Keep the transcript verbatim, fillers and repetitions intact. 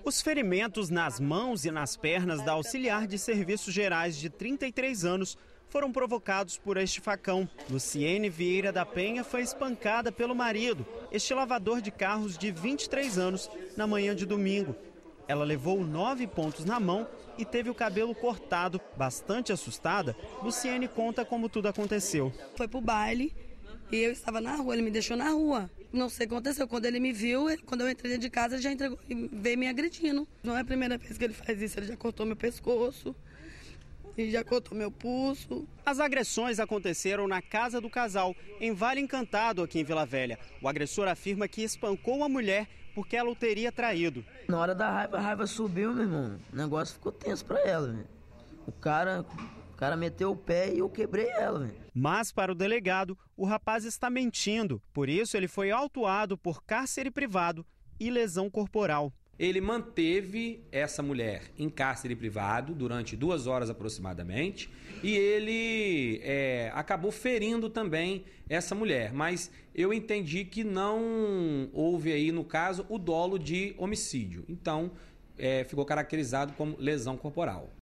Os ferimentos nas mãos e nas pernas da auxiliar de serviços gerais de trinta e três anos foram provocados por este facão. Luciene Vieira da Penha foi espancada pelo marido, este lavador de carros de vinte e três anos, na manhã de domingo. Ela levou nove pontos na mão e teve o cabelo cortado. Bastante assustada, Luciene conta como tudo aconteceu. Foi pro baile e eu estava na rua, ele me deixou na rua. Não sei o que aconteceu, quando ele me viu, ele, quando eu entrei dentro de casa, ele já entregou, veio me agredindo. Não é a primeira vez que ele faz isso, ele já cortou meu pescoço. E já cortou meu pulso. As agressões aconteceram na casa do casal, em Vale Encantado, aqui em Vila Velha. O agressor afirma que espancou a mulher porque ela o teria traído. Na hora da raiva, a raiva subiu, meu irmão. O negócio ficou tenso pra ela, velho. O cara, o cara meteu o pé e eu quebrei ela, velho. Mas, para o delegado, o rapaz está mentindo. Por isso, ele foi autuado por cárcere privado e lesão corporal. Ele manteve essa mulher em cárcere privado durante duas horas aproximadamente e ele é, acabou ferindo também essa mulher. Mas eu entendi que não houve aí, no caso, o dolo de homicídio. Então, é, ficou caracterizado como lesão corporal.